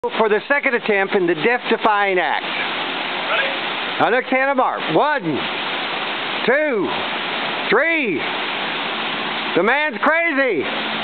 For the second attempt in the death-defying act. Ready? Now next hand mark. 1, 2, 3. The man's crazy.